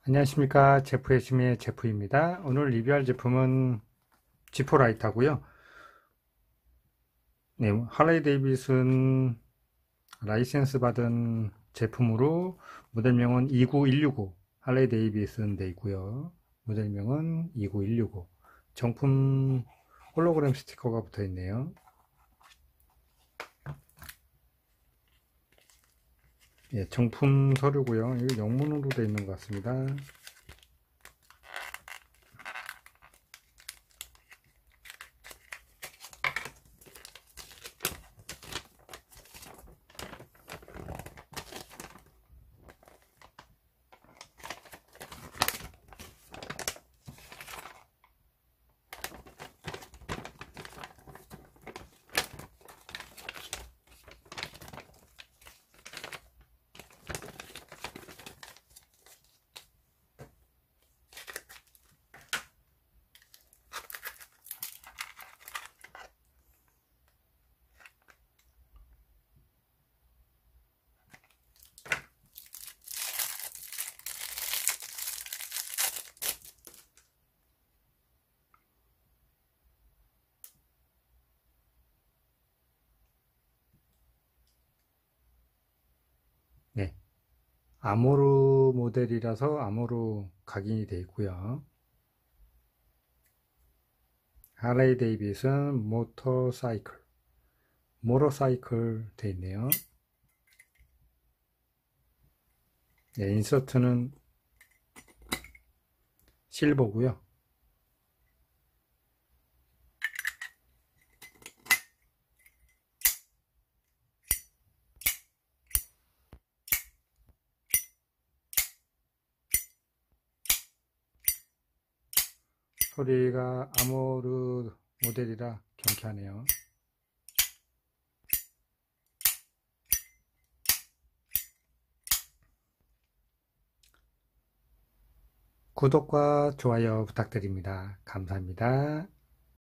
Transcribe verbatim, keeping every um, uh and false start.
안녕하십니까. 제프의심의 제프입니다. 오늘 리뷰할 제품은 지포라이터고요. 네, 할레이 데이비슨 라이센스 받은 제품으로 모델명은 이구일육오 할레이 데이비슨 돼 있고요. 모델명은 이구일육오. 정품 홀로그램 스티커가 붙어 있네요. 예, 정품 서류고요. 이거 영문으로 되어 있는 것 같습니다. 네, 아모르 모델이라서 아모르 각인이 되어 있고요. 할레이 데이비슨 모터사이클, 모터사이클 돼 있네요. 네, 인서트는 실버고요. 소리가 아모르 모델이라 경쾌하네요. 구독과 좋아요 부탁드립니다. 감사합니다.